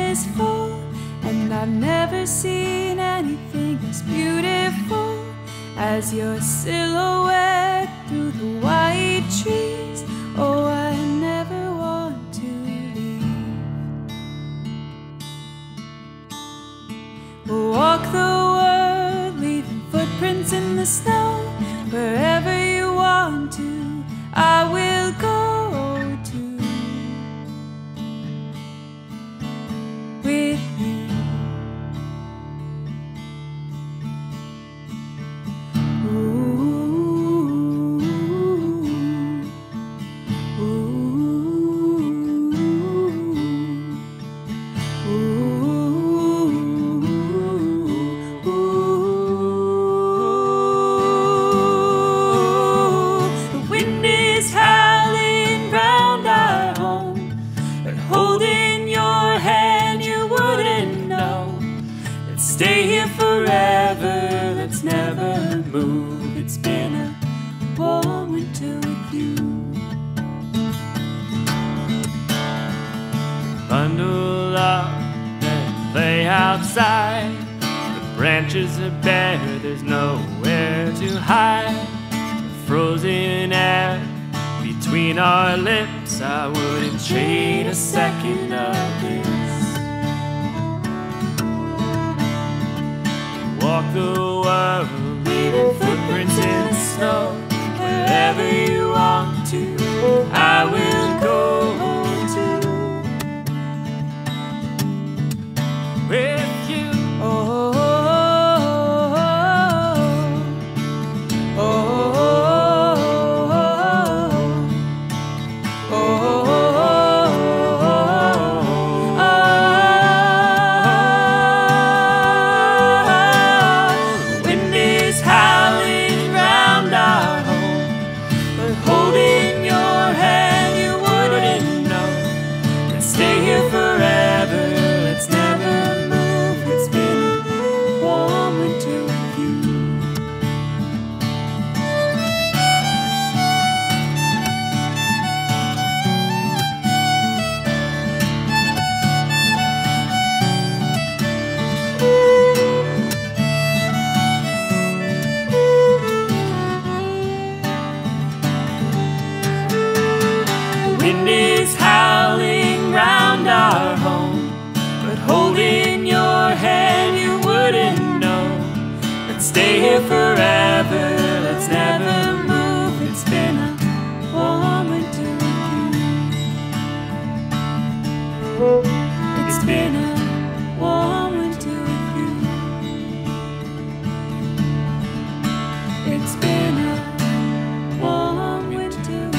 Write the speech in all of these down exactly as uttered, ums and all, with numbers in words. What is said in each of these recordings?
is full, and I've never seen anything as beautiful as your silhouette through the white trees. Oh, I never want to leave. We'll walk the world, leaving footprints in the snow. Wherever you want to, I will go to with you. Stay here forever, let's never move. It's been a warm winter with you. Bundle up and play outside. The branches are bare, there's nowhere to hide. The frozen air between our lips, I wouldn't trade a second of this. Walk the world, leaving footprints in the snow. Wherever you want to, I will go to with you. Oh, oh, oh, oh, oh, oh. Wind is howling round our home, but holding your hand you wouldn't know. Let's stay here forever, let's never move. It's been a warm winter with you. It's been a warm winter with you. It's been a warm winter with you.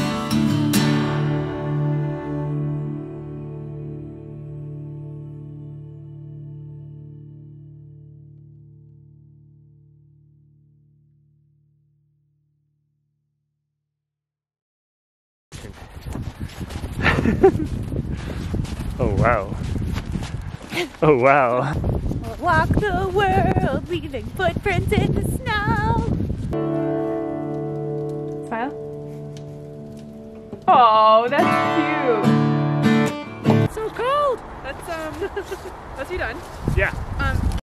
Oh wow. Oh wow. We'll walk the world, leaving footprints in the snow. Smile. Oh, that's cute. It's so cold. That's um that's you done. Yeah. Um